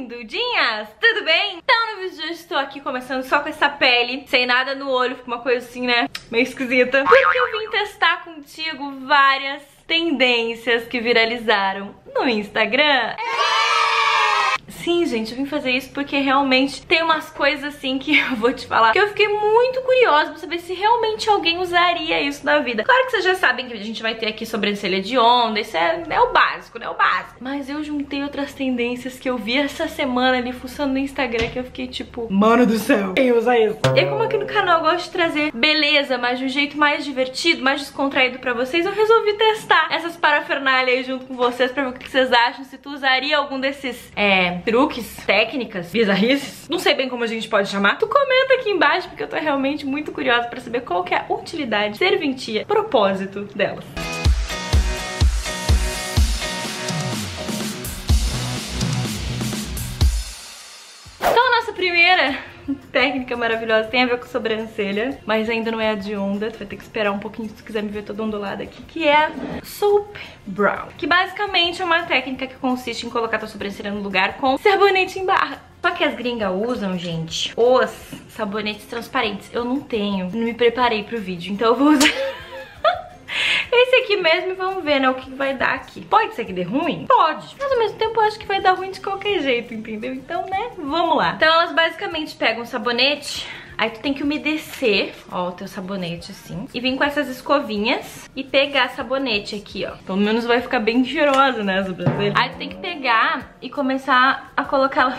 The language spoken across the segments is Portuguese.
lindudinhas, tudo bem? Então no vídeo de hoje estou aqui começando só com essa pele, sem nada no olho, fica uma coisa assim, né, meio esquisita. Porque eu vim testar contigo várias tendências que viralizaram no Instagram. Sim, gente, eu vim fazer isso porque realmente tem umas coisas assim que eu vou te falar que eu fiquei muito curiosa pra saber se realmente alguém usaria isso na vida. Claro que vocês já sabem que a gente vai ter aqui sobrancelha de onda, isso é o básico, né? O básico. Mas eu juntei outras tendências que eu vi essa semana ali fuçando no Instagram que eu fiquei tipo, mano do céu, quem usa isso? E como aqui no canal eu gosto de trazer beleza, mas de um jeito mais divertido, mais descontraído pra vocês, eu resolvi testar essas parafernálias aí junto com vocês pra ver o que vocês acham, se tu usaria algum desses, truques, técnicas, bizarrices, não sei bem como a gente pode chamar. Tu comenta aqui embaixo porque eu tô realmente muito curiosa pra saber qual que é a utilidade, serventia, propósito delas. Então a nossa primeira técnica maravilhosa tem a ver com sobrancelha, mas ainda não é a de onda, tu vai ter que esperar um pouquinho se tu quiser me ver toda ondulada aqui, que é a Soap Brow, que basicamente é uma técnica que consiste em colocar tua sobrancelha no lugar com sabonete em barra. Só que as gringas usam, gente, os sabonetes transparentes. Eu não tenho, não me preparei pro vídeo, então eu vou usar esse aqui mesmo e vamos ver, né, o que vai dar aqui. Pode ser que dê ruim? Pode. Mas ao mesmo tempo eu acho que vai dar ruim de qualquer jeito, entendeu? Então, né, vamos lá. Então elas basicamente pegam o sabonete, aí tu tem que umedecer, ó, o teu sabonete assim, e vir com essas escovinhas e pegar sabonete aqui, ó. Pelo menos vai ficar bem cheirosa, né, a sobrancelha. Aí tu tem que pegar e começar a colocar ela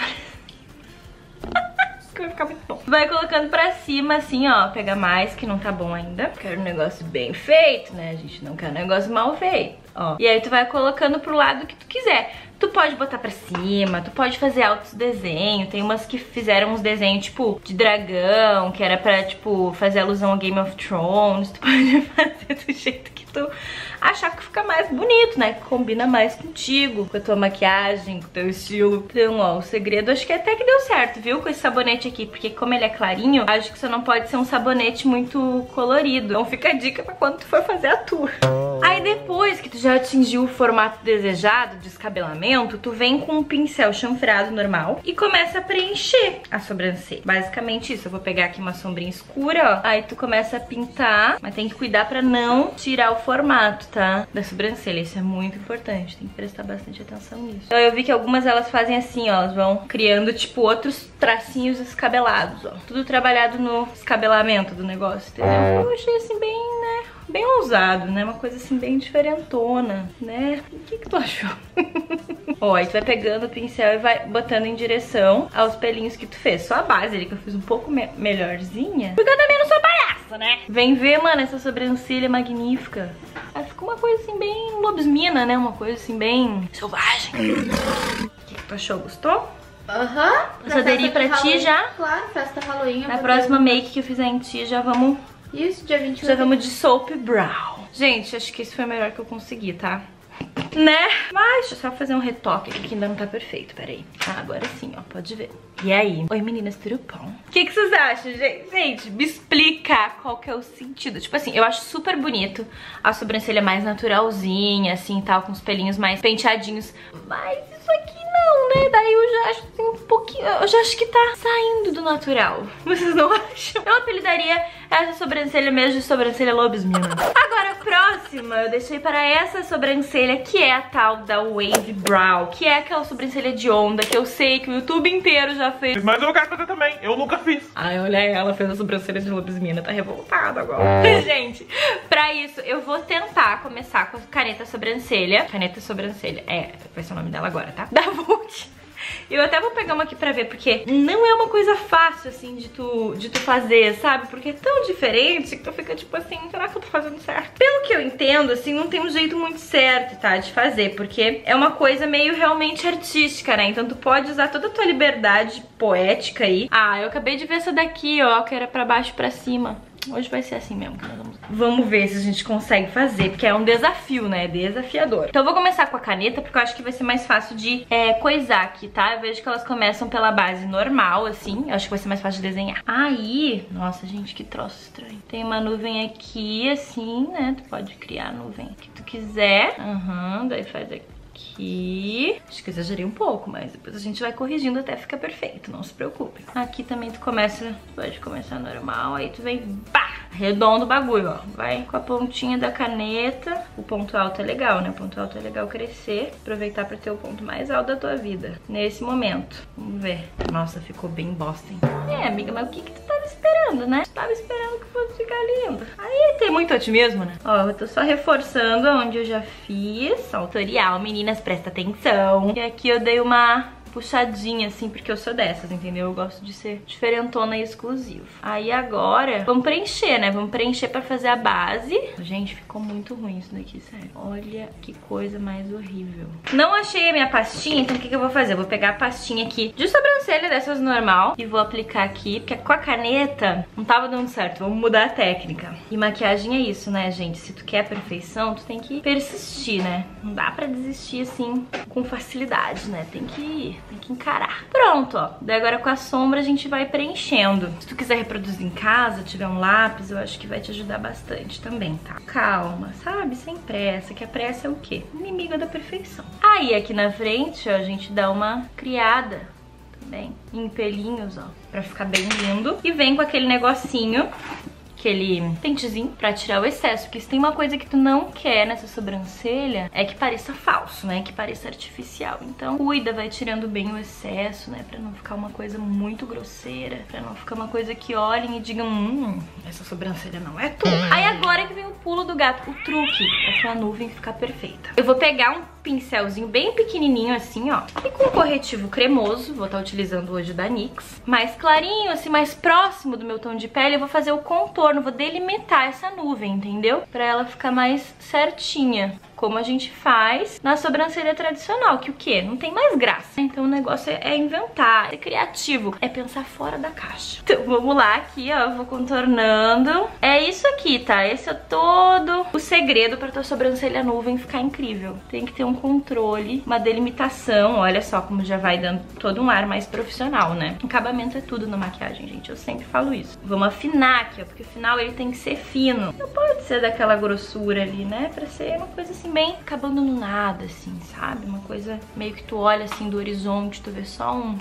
vai ficar muito bom. Vai colocando pra cima assim, ó, pega mais que não tá bom ainda. Quero um negócio bem feito, né? A gente não quer um negócio mal feito, ó. E aí tu vai colocando pro lado que tu quiser. Tu pode botar pra cima, tu pode fazer altos desenhos. Tem umas que fizeram uns desenhos, tipo, de dragão, que era pra, tipo, fazer alusão ao Game of Thrones. Tu pode fazer do jeito que tu achar que fica mais bonito, né? Que combina mais contigo, com a tua maquiagem, com o teu estilo. Então, ó, o segredo acho que até que deu certo, viu? Com esse sabonete aqui, porque como ele é clarinho, acho que você não pode ser um sabonete muito colorido. Então fica a dica pra quando tu for fazer a tour. Aí depois que tu já atingiu o formato desejado, descabelamento, tu vem com um pincel chanfrado normal e começa a preencher a sobrancelha. Basicamente isso, eu vou pegar aqui uma sombrinha escura, ó. Aí tu começa a pintar, mas tem que cuidar pra não tirar o formato, tá? Da sobrancelha, isso é muito importante, tem que prestar bastante atenção nisso. Então eu vi que algumas elas fazem assim, ó, elas vão criando tipo outros tracinhos descabelados, ó. Tudo trabalhado no descabelamento do negócio, entendeu? Eu achei assim bem, né, bem ousado, né? Uma coisa assim bem diferentona, né? O que tu achou? Ó, aí tu vai pegando o pincel e vai botando em direção aos pelinhos que tu fez. Só a base ali que eu fiz um pouco melhorzinha, porque eu também não sou palhaça, né? Vem ver, mano, essa sobrancelha magnífica. Aí ficou uma coisa assim bem lobismina, né? Uma coisa assim bem selvagem. O que tu achou? Gostou? Aham. Essa aderir pra ti já? Claro, festa Halloween. Na próxima make que eu fizer em ti, já vamos... Isso, dia 21. Já vamos de Soap Brow. Gente, acho que esse foi o melhor que eu consegui, tá? Né? Mas deixa eu só fazer um retoque aqui que ainda não tá perfeito, peraí. Ah, agora sim, ó, pode ver. E aí? Oi, meninas, tudo bom? O que vocês acham, gente? Gente, me explica qual que é o sentido. Tipo assim, eu acho super bonito a sobrancelha mais naturalzinha, assim, tal, com os pelinhos mais penteadinhos. Mas isso aqui não, né? Daí eu já acho assim, um pouquinho... Eu já acho que tá saindo do natural. Vocês não acham? Eu apelidaria essa sobrancelha mesmo de sobrancelha lobismina. Agora, a próxima eu deixei para essa sobrancelha, que é a tal da Wave Brow, que é aquela sobrancelha de onda que eu sei que o YouTube inteiro já fez. Mas eu quero fazer também, eu nunca fiz. Ai, olha ela, fez a sobrancelha de lobismina, tá revoltada agora. Gente, pra isso eu vou tentar começar com a caneta sobrancelha. Caneta sobrancelha, vai ser o nome dela agora, tá? Da Vult. Eu até vou pegar uma aqui pra ver, porque não é uma coisa fácil, assim, de tu fazer, sabe? Porque é tão diferente que tu fica tipo assim, será que eu tô fazendo certo? Pelo que eu entendo, assim, não tem um jeito muito certo, tá? De fazer, porque é uma coisa meio realmente artística, né? Então tu pode usar toda a tua liberdade poética aí. Ah, eu acabei de ver essa daqui, ó, que era pra baixo e pra cima. Hoje vai ser assim mesmo que nós vamos ver se a gente consegue fazer, porque é um desafio, né? É desafiador. Então eu vou começar com a caneta, porque eu acho que vai ser mais fácil de coisar aqui, tá? Eu vejo que elas começam pela base normal, assim. Eu acho que vai ser mais fácil de desenhar. Aí, nossa, gente, que troço estranho. Tem uma nuvem aqui, assim, né? Tu pode criar a nuvem que tu quiser. Daí faz aqui. Aqui. Acho que exagerei um pouco, mas depois a gente vai corrigindo até ficar perfeito, não se preocupe. Aqui também tu pode começar normal, aí tu vem, pá, redondo o bagulho, ó. Vai com a pontinha da caneta. O ponto alto é legal, né? O ponto alto é legal crescer. Aproveitar pra ter o ponto mais alto da tua vida. Nesse momento. Vamos ver. Nossa, ficou bem bosta, hein? É, amiga, mas o que tu tava esperando, né? Tu tava esperando que fosse ficar lindo. Aí tem muito otimismo, né? Ó, eu tô só reforçando onde eu já fiz. Ó, tutorial, meninas, presta atenção. E aqui eu dei uma puxadinha, assim, porque eu sou dessas, entendeu? Eu gosto de ser diferentona e exclusiva. Aí agora, vamos preencher, né? Vamos preencher pra fazer a base. Gente, ficou muito ruim isso daqui, sério. Olha que coisa mais horrível. Não achei a minha pastinha, então o que eu vou fazer? Eu vou pegar a pastinha aqui de sobrancelha dessas normal e vou aplicar aqui, porque com a caneta não tava dando certo. Vamos mudar a técnica. E maquiagem é isso, né, gente? Se tu quer a perfeição, tu tem que persistir, né? Não dá pra desistir, assim, com facilidade, né? Tem que encarar. Pronto, ó. Daí agora com a sombra a gente vai preenchendo. Se tu quiser reproduzir em casa, tiver um lápis, eu acho que vai te ajudar bastante também, tá? Calma, sabe? Sem pressa, que a pressa é o quê? Inimiga da perfeição. Aí aqui na frente, ó, a gente dá uma criada também, em pelinhos, ó, pra ficar bem lindo. E vem com aquele negocinho, aquele pentezinho pra tirar o excesso, porque se tem uma coisa que tu não quer nessa sobrancelha é que pareça falso, né, que pareça artificial. Então cuida, vai tirando bem o excesso, né, pra não ficar uma coisa muito grosseira, pra não ficar uma coisa que olhem e digam, essa sobrancelha não é tua. Aí agora que vem o pulo do gato, o truque é pra nuvem ficar perfeita. Eu vou pegar um pincelzinho bem pequenininho assim, ó, e com corretivo cremoso, vou estar utilizando hoje o da NYX, mais clarinho, assim, mais próximo do meu tom de pele, eu vou fazer o contorno, vou delimitar essa nuvem, entendeu? Pra ela ficar mais certinha, como a gente faz na sobrancelha tradicional, que o quê? Não tem mais graça. Então o negócio é inventar, é criativo, é pensar fora da caixa. Então vamos lá, aqui ó, eu vou contornando. É isso aqui, tá? Esse é todo o segredo pra tua sobrancelha nuvem ficar incrível. Tem que ter um controle, uma delimitação, olha só como já vai dando todo um ar mais profissional, né? Acabamento é tudo na maquiagem, gente, eu sempre falo isso. Vamos afinar aqui, ó, porque o final ele tem que ser fino. Não pode ser daquela grossura ali, né? Pra ser uma coisa assim bem acabando no nada, assim, sabe? Uma coisa meio que tu olha assim do horizonte, tu vê só um...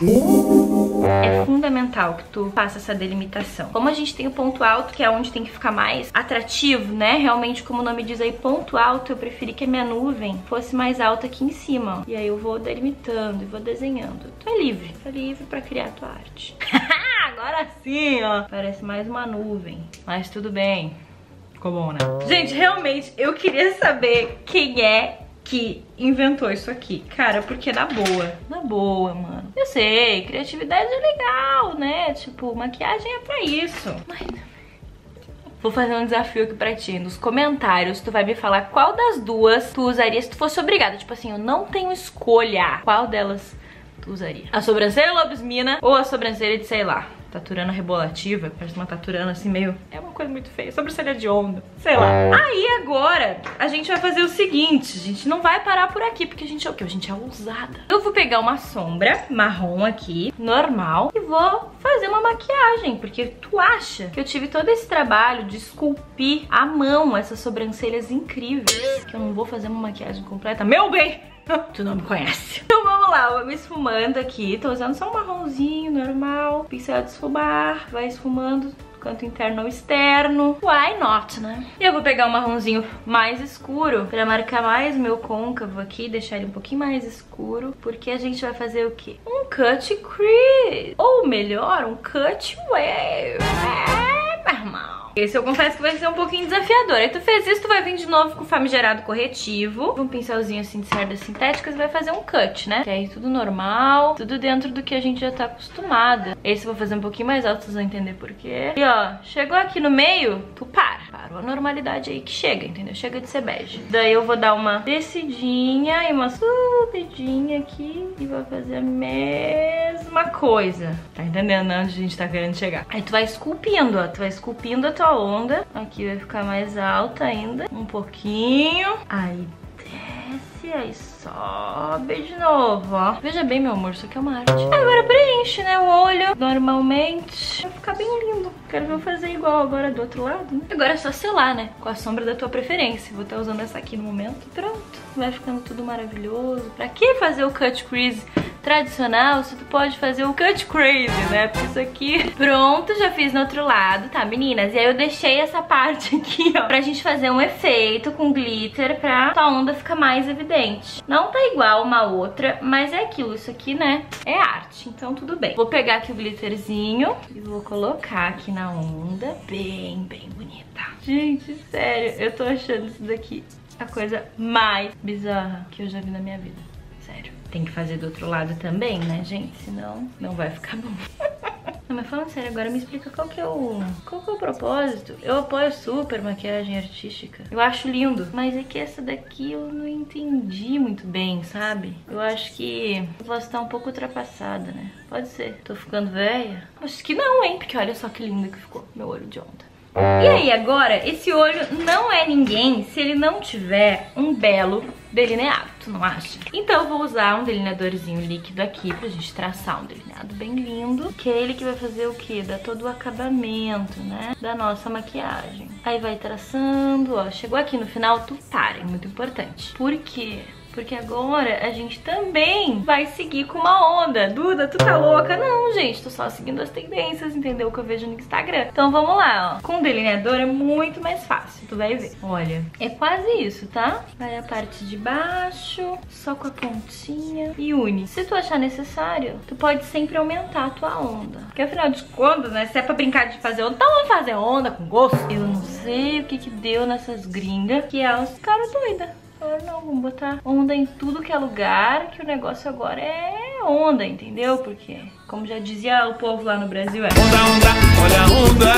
É fundamental que tu faça essa delimitação. Como a gente tem o ponto alto, que é onde tem que ficar mais atrativo, né? Realmente, como o nome diz aí, ponto alto, eu preferi que a minha nuvem fosse mais alta aqui em cima, ó. E aí eu vou delimitando e vou desenhando. Tu é livre pra criar a tua arte. Agora sim, ó. Parece mais uma nuvem, mas tudo bem. Ficou bom, né? Gente, realmente, eu queria saber quem é que inventou isso aqui. Cara, porque na boa, mano. Eu sei, criatividade é legal, né? Tipo, maquiagem é pra isso. Mas... vou fazer um desafio aqui pra ti. Nos comentários, tu vai me falar qual das duas tu usaria se tu fosse obrigada. Tipo assim, eu não tenho escolha. Qual delas tu usaria? A sobrancelha lobismina ou a sobrancelha de, sei lá, taturana rebolativa, parece uma taturana assim meio... é uma coisa muito feia, sobrancelha de onda, sei lá. Aí agora a gente vai fazer o seguinte, a gente não vai parar por aqui, porque a gente é o quê? A gente é ousada. Eu vou pegar uma sombra marrom aqui, normal, e vou fazer uma maquiagem, porque tu acha que eu tive todo esse trabalho de esculpir à mão essas sobrancelhas incríveis, que eu não vou fazer uma maquiagem completa? Meu bem! Tu não me conhece. Então vamos lá, eu vou me esfumando aqui. Tô usando só um marronzinho normal. Pincel de esfumar, vai esfumando canto interno ou externo. Why not, né? E eu vou pegar um marronzinho mais escuro pra marcar mais o meu côncavo aqui, deixar ele um pouquinho mais escuro, porque a gente vai fazer o quê? Um cut crease, ou melhor, um cut wave. É, meu irmão. Esse eu confesso que vai ser um pouquinho desafiador. Aí tu fez isso, tu vai vir de novo com o famigerado corretivo, um pincelzinho assim de cerdas sintéticas e vai fazer um cut, né? Que aí tudo normal, tudo dentro do que a gente já tá acostumada. Esse eu vou fazer um pouquinho mais alto, vocês vão entender por quê. E ó, chegou aqui no meio, tu para. Parou a normalidade aí que chega, entendeu? Chega de ser bege. Daí eu vou dar uma descidinha e uma subidinha aqui e vou fazer a mesma coisa. Tá entendendo onde a gente tá querendo chegar? Aí tu vai esculpindo, ó. Tu vai esculpindo a tua onda. Aqui vai ficar mais alta ainda. Um pouquinho. Aí desce, aí sobe de novo, ó. Veja bem, meu amor, isso aqui é uma arte. Agora preenche, né, o olho normalmente. ficar bem lindo. Quero ver eu fazer igual agora do outro lado, né? Agora é só selar, né? Com a sombra da tua preferência. Vou estar usando essa aqui no momento. Pronto, vai ficando tudo maravilhoso. Pra que fazer o cut crease tradicional se tu pode fazer o cut crazy, né? Porque isso aqui... Pronto, já fiz no outro lado, tá, meninas? E aí eu deixei essa parte aqui, ó, pra gente fazer um efeito com glitter pra tua onda ficar mais evidente. Não tá igual uma outra, mas é aquilo. Isso aqui, né, é arte, então tudo bem. Vou pegar aqui o glitterzinho e vou colocar aqui na onda. Bem bonita. Gente, sério, eu tô achando isso daqui a coisa mais bizarra que eu já vi na minha vida. Sério. Tem que fazer do outro lado também, né, gente? Senão não vai ficar bom. Não, mas falando sério, agora me explica qual que é o propósito. Eu apoio super maquiagem artística. Eu acho lindo. Mas é que essa daqui eu não entendi muito bem, sabe? Eu acho que eu posso estar um pouco ultrapassada, né? Pode ser. Tô ficando velha? Acho que não, hein? Porque olha só que lindo que ficou meu olho de onda. E aí, agora, esse olho não é ninguém se ele não tiver um belo delineado, tu não acha? Então eu vou usar um delineadorzinho líquido aqui pra gente traçar um delineado bem lindo, que é ele que vai fazer o quê? Dar todo o acabamento, né, da nossa maquiagem. Aí vai traçando, ó, chegou aqui no final, tu para, é muito importante. Por quê? Porque agora a gente também vai seguir com uma onda. Duda, tu tá louca? Não, gente, tô só seguindo as tendências, entendeu? O que eu vejo no Instagram. Então vamos lá, ó. Com delineador é muito mais fácil, tu vai ver. Olha, é quase isso, tá? Vai a parte de baixo, só com a pontinha e une. Se tu achar necessário, tu pode sempre aumentar a tua onda. Porque afinal de contas, né, se é pra brincar de fazer onda, então vamos fazer onda com gosto. Eu não sei o que que deu nessas gringas, que elas ficaram doidas. Não, vamos botar onda em tudo que é lugar, que o negócio agora é onda, entendeu? Porque, como já dizia o povo lá no Brasil, é onda, olha a onda,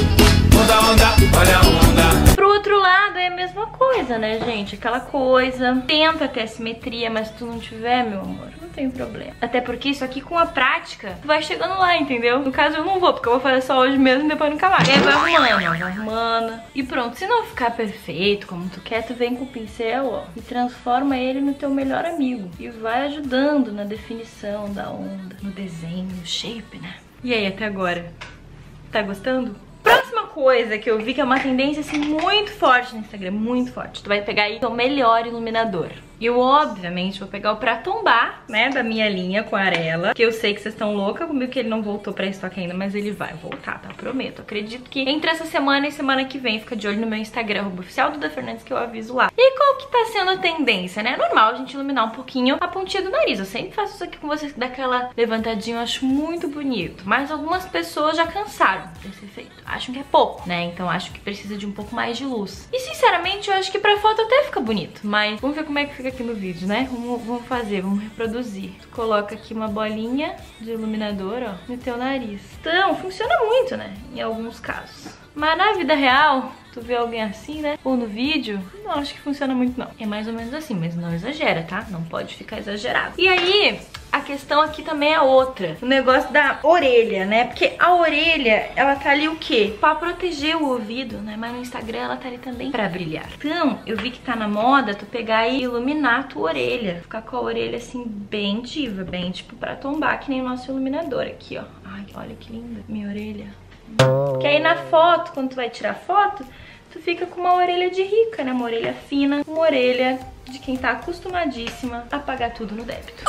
olha a onda. Pro outro lado é a mesma coisa, né, gente? Aquela coisa, tenta ter simetria, mas se tu não tiver, meu amor, não tem problema. Até porque isso aqui com a prática, tu vai chegando lá, entendeu? No caso eu não vou, porque eu vou fazer só hoje mesmo e depois nunca mais. E aí vai arrumando, ó, vai arrumando. E pronto, se não ficar perfeito como tu quer, tu vem com o pincel, ó, e transforma ele no teu melhor amigo. E vai ajudando na definição da onda, no desenho, no shape, né? E aí, até agora, tá gostando? Próxima coisa que eu vi que é uma tendência assim muito forte no Instagram, muito forte. Tu vai pegar aí o melhor iluminador. E eu, obviamente, vou pegar o pra tombar, né, da minha linha com a Arela, que eu sei que vocês estão loucas comigo que ele não voltou pra estoque ainda, mas ele vai voltar, tá? Prometo. Acredito que entre essa semana e semana que vem, fica de olho no meu Instagram, @oficial Duda Fernandes, que eu aviso lá. E qual que tá sendo a tendência, né? É normal a gente iluminar um pouquinho a pontinha do nariz. Eu sempre faço isso aqui com vocês, daquela levantadinha, eu acho muito bonito. Mas algumas pessoas já cansaram desse efeito. Acham que é pouco, né? Então acho que precisa de um pouco mais de luz. E sinceramente, eu acho que pra foto até fica bonito. Mas vamos ver como é que fica aqui no vídeo, né? Vamos fazer, vamos reproduzir. Tu coloca aqui uma bolinha de iluminador, ó, no teu nariz. Então, funciona muito, né? Em alguns casos. Mas na vida real, tu vê alguém assim, né? Ou no vídeo, não acho que funciona muito, não. É mais ou menos assim, mas não exagera, tá? Não pode ficar exagerado. E aí, a questão aqui também é outra. O negócio da orelha, né? Porque a orelha, ela tá ali o quê? Pra proteger o ouvido, né? Mas no Instagram ela tá ali também pra brilhar. Então, eu vi que tá na moda tu pegar e iluminar a tua orelha. Ficar com a orelha assim, bem diva, bem tipo pra tombar, que nem o nosso iluminador aqui, ó. Ai, olha que linda minha orelha. Porque aí na foto, quando tu vai tirar foto, tu fica com uma orelha de rica, né? Uma orelha fina, uma orelha de quem tá acostumadíssima a pagar tudo no débito.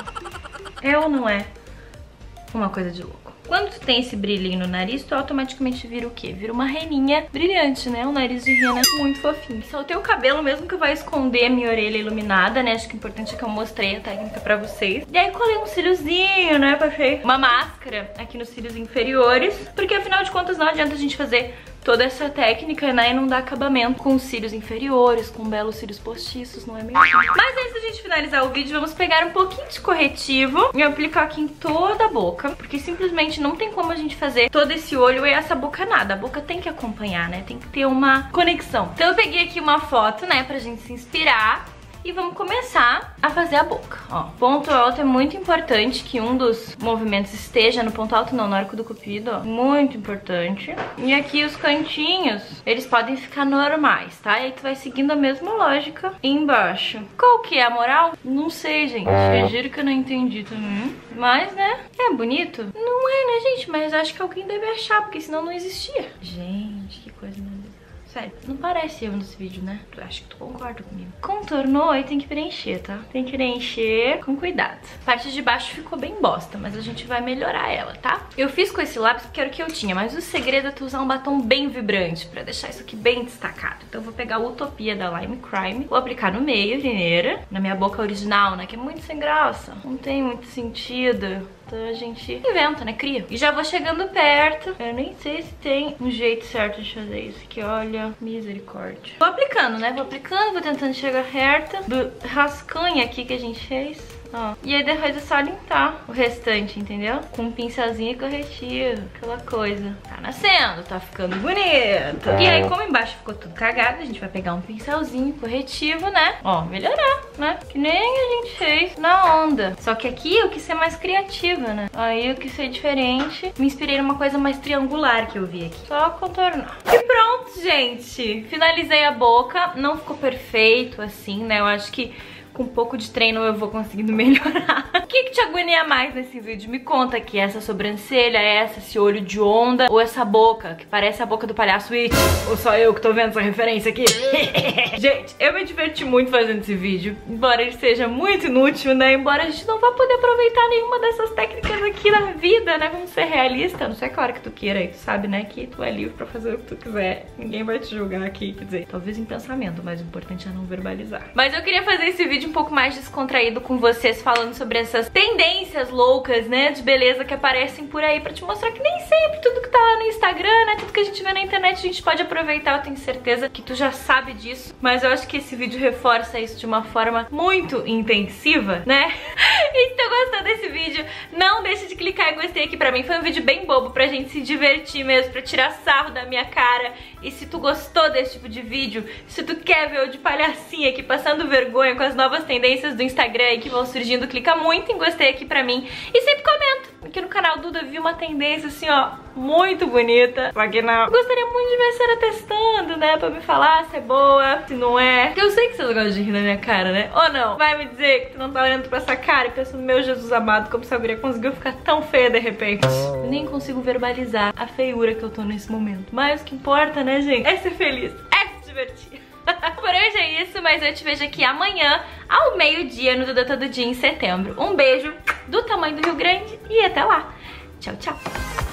É ou não é uma coisa de louco? Quando tu tem esse brilhinho no nariz, tu automaticamente vira o quê? Vira uma reninha brilhante, né? Um nariz de rena muito fofinho. Só o teu cabelo mesmo que vai esconder a minha orelha iluminada, né? Acho que o importante é que eu mostrei a técnica pra vocês. E aí colei um cíliozinho, né? Passei uma máscara aqui nos cílios inferiores, porque afinal de contas não adianta a gente fazer toda essa técnica, né, e não dá acabamento com os cílios inferiores, com belos cílios postiços, não é mesmo? Mas antes da gente finalizar o vídeo, vamos pegar um pouquinho de corretivo e aplicar aqui em toda a boca, porque simplesmente não tem como a gente fazer todo esse olho e essa boca nada. A boca tem que acompanhar, né, tem que ter uma conexão. Então eu peguei aqui uma foto, né, pra gente se inspirar. E vamos começar a fazer a boca, ó. Ponto alto é muito importante que um dos movimentos esteja no ponto alto, não, no arco do cupido, ó. Muito importante. E aqui os cantinhos, eles podem ficar normais, tá? E aí tu vai seguindo a mesma lógica embaixo. Qual que é a moral? Não sei, gente. Eu juro que eu não entendi também. Mas, né? É bonito? Não é, né, gente? Mas acho que alguém deve achar, porque senão não existia. Gente, que coisa mais... Sério, não parece eu nesse vídeo, né? Acho que tu concorda comigo. Contornou e tem que preencher, tá? Tem que preencher com cuidado. A parte de baixo ficou bem bosta, mas a gente vai melhorar ela, tá? Eu fiz com esse lápis porque era o que eu tinha, mas o segredo é tu usar um batom bem vibrante pra deixar isso aqui bem destacado. Então eu vou pegar o Utopia da Lime Crime, vou aplicar no meio, primeiro, na minha boca original, né? Que é muito sem graça. Não tem muito sentido. Então a gente inventa, né? Cria. E já vou chegando perto. Eu nem sei se tem um jeito certo de fazer isso aqui, olha. Misericórdia. Vou aplicando, né? Vou aplicando, vou tentando chegar perto do rascunho aqui que a gente fez. Ó. E aí depois é só limpar o restante, entendeu? Com um pincelzinho corretivo, aquela coisa. Tá nascendo, tá ficando bonito. E aí, como embaixo ficou tudo cagado, a gente vai pegar um pincelzinho corretivo, né? Ó, melhorar, né? Que nem a gente fez na onda. Só que aqui eu quis ser mais criativa, né? Aí eu quis ser diferente. Me inspirei numa coisa mais triangular que eu vi aqui. Só contornar. E pronto, gente. Finalizei a boca. Não ficou perfeito assim, né? Eu acho que com um pouco de treino eu vou conseguindo melhorar. O que te agonia mais nesse vídeo? Me conta aqui, essa sobrancelha, esse olho de onda, ou essa boca, que parece a boca do palhaço It, ou só eu que tô vendo essa referência aqui? Gente, eu me diverti muito fazendo esse vídeo, embora ele seja muito inútil, né? Embora a gente não vá poder aproveitar nenhuma dessas técnicas aqui na vida, né? Vamos ser realistas, não sei que hora que tu queira aí, tu sabe, né? Que tu é livre pra fazer o que tu quiser. Ninguém vai te julgar aqui, quer dizer, talvez em pensamento, mas o importante é não verbalizar. Mas eu queria fazer esse vídeo um pouco mais descontraído com vocês, falando sobre essas tendências loucas, né, de beleza que aparecem por aí, pra te mostrar que nem sempre tudo que tá lá no Instagram, né, tudo que a gente vê na internet a gente pode aproveitar. Eu tenho certeza que tu já sabe disso, mas eu acho que esse vídeo reforça isso de uma forma muito intensiva, né? E se tu gostou desse vídeo, não deixe de clicar em gostei aqui pra mim. Foi um vídeo bem bobo pra gente se divertir mesmo, pra tirar sarro da minha cara. E se tu gostou desse tipo de vídeo, se tu quer ver eu de palhacinha aqui passando vergonha com as novas tendências do Instagram aí que vão surgindo, clica muito em gostei aqui pra mim. E sempre comenta. Aqui no canal Duda vi uma tendência assim, ó, muito bonita. Só que não. Gostaria muito de ver a senhora testando, né? Pra me falar se é boa, se não é. Porque eu sei que vocês gostam de rir da minha cara, né? Ou não? Vai me dizer que tu não tá olhando pra essa cara e pensando, meu Jesus amado, como essa guria conseguiu ficar tão feia de repente. Eu nem consigo verbalizar a feiura que eu tô nesse momento. Mas o que importa, né, gente? É ser feliz, é se divertir. Por hoje é isso, mas eu te vejo aqui amanhã ao meio-dia no Duda Todo Dia em setembro. Um beijo do tamanho do Rio Grande e até lá. Tchau, tchau.